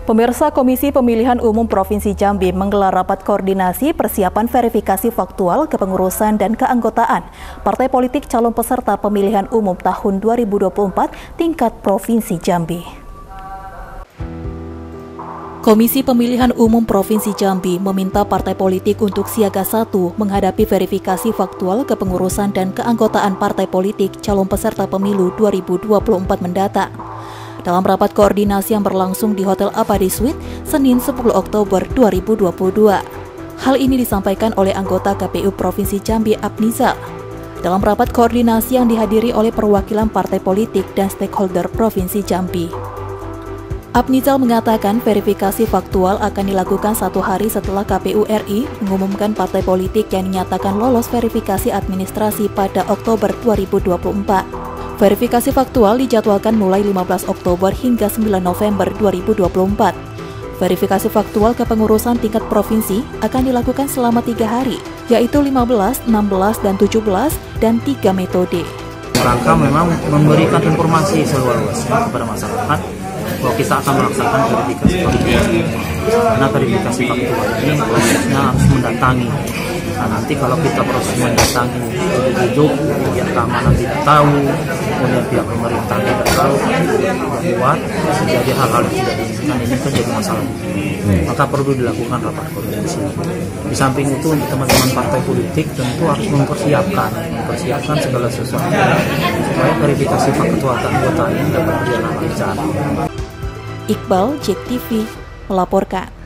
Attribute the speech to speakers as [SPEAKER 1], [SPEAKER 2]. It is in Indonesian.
[SPEAKER 1] Pemirsa, Komisi Pemilihan Umum Provinsi Jambi menggelar rapat koordinasi persiapan verifikasi faktual kepengurusan dan keanggotaan partai politik calon peserta pemilihan umum tahun 2024 tingkat Provinsi Jambi. Komisi Pemilihan Umum Provinsi Jambi meminta partai politik untuk siaga 1 menghadapi verifikasi faktual kepengurusan dan keanggotaan partai politik calon peserta pemilu 2024 mendatang. Dalam rapat koordinasi yang berlangsung di Hotel Abadi Suite, Senin 10 Oktober 2022. Hal ini disampaikan oleh anggota KPU Provinsi Jambi Abnizal. Dalam rapat koordinasi yang dihadiri oleh perwakilan partai politik dan stakeholder Provinsi Jambi. Abnizal mengatakan verifikasi faktual akan dilakukan 1 hari setelah KPU RI mengumumkan partai politik yang dinyatakan lolos verifikasi administrasi pada Oktober 2024. Verifikasi faktual dijadwalkan mulai 15 Oktober hingga 9 November 2024. Verifikasi faktual kepengurusan tingkat provinsi akan dilakukan selama 3 hari, yaitu 15, 16, dan 17, dan 3 metode.
[SPEAKER 2] Rangka memang memberikan informasi seluas-luasnya kepada masyarakat bahwa kita akan melaksanakan verifikasi faktual. Karena verifikasi faktual ini prosesnya harus mendatangi. Nah, nanti kalau kita proses mendatangi hidup, pihak keamanan tidak tahu, kemudian pihak pemerintah tidak tahu, membuat terjadi hal-hal yang tidak diinginkan, ini kan jadi masalah. Maka perlu dilakukan rapat koordinasi. Di samping itu, untuk teman-teman partai politik tentu harus mempersiapkan segala sesuatu supaya verifikasi faktual keanggotaan dapat berjalan lancar.
[SPEAKER 1] Iqbal, JEK TV, melaporkan.